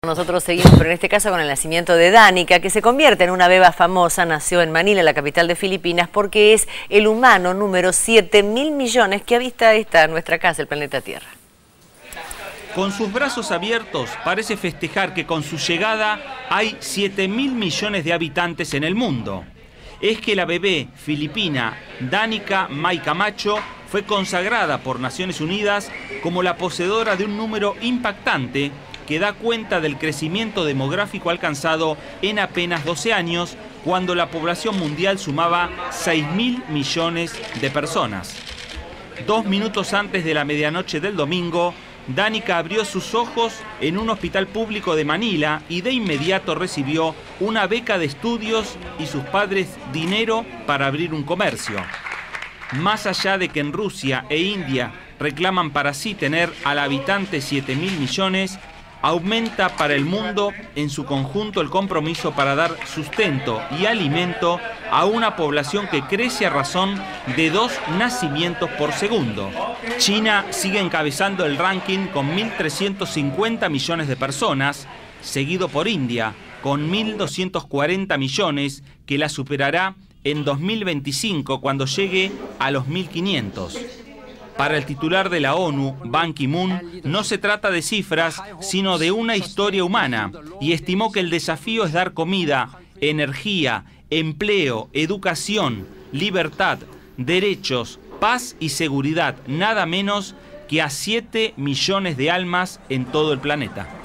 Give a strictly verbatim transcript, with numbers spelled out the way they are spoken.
Nosotros seguimos, pero en este caso con el nacimiento de Danica, que se convierte en una beba famosa. Nació en Manila, la capital de Filipinas, porque es el humano número siete mil millones que habita esta nuestra casa, el planeta Tierra. Con sus brazos abiertos, parece festejar que con su llegada hay siete mil millones de habitantes en el mundo. Es que la bebé filipina Danica May Camacho fue consagrada por Naciones Unidas como la poseedora de un número impactante que da cuenta del crecimiento demográfico alcanzado en apenas doce años, cuando la población mundial sumaba seis mil millones de personas. Dos minutos antes de la medianoche del domingo, Danica abrió sus ojos en un hospital público de Manila y de inmediato recibió una beca de estudios y sus padres dinero para abrir un comercio. Más allá de que en Rusia e India reclaman para sí tener al habitante siete mil millones, aumenta para el mundo en su conjunto el compromiso para dar sustento y alimento a una población que crece a razón de dos nacimientos por segundo. China sigue encabezando el ranking con mil trescientos cincuenta millones de personas, seguido por India con mil doscientos cuarenta millones, que la superará en dos mil veinticinco cuando llegue a los mil quinientos. Para el titular de la ONU, Ban Ki-moon, no se trata de cifras, sino de una historia humana, y estimó que el desafío es dar comida, energía, empleo, educación, libertad, derechos, paz y seguridad, nada menos que a siete millones de almas en todo el planeta.